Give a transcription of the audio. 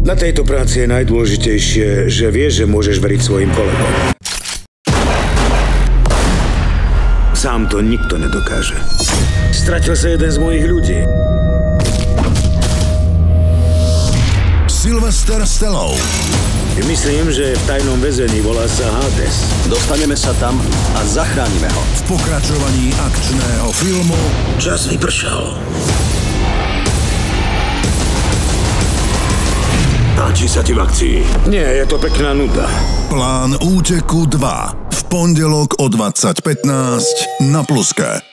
Na tejto práci je najdôležitejšie, že vieš, že môžeš veriť svojim kolegom. Sám to nikto nedokáže. Stratil sa jeden z mojich ľudí. Sylvester Stallone. Myslím, že v tajnom väzení volá sa Hades. Dostaneme sa tam a zachránime ho. V pokračovaní akčného filmu Čas vypršal. Páči sa ti v akcii? Nie, je to pekná nuda. Plán úteku 2. V pondelok o 20:15 na Pluske.